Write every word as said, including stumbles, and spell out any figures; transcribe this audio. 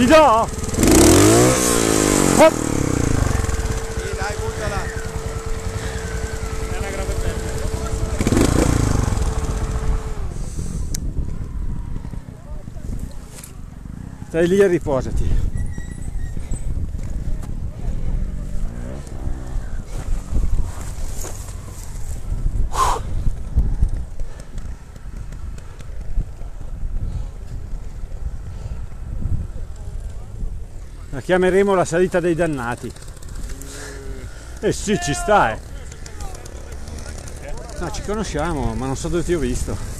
Guida! Hop! Sì, dai, buttala. È una grave pelle. Stai lì e riposati. La chiameremo la salita dei dannati. Eh sì, ci sta, eh. No, ci conosciamo, ma non so dove ti ho visto.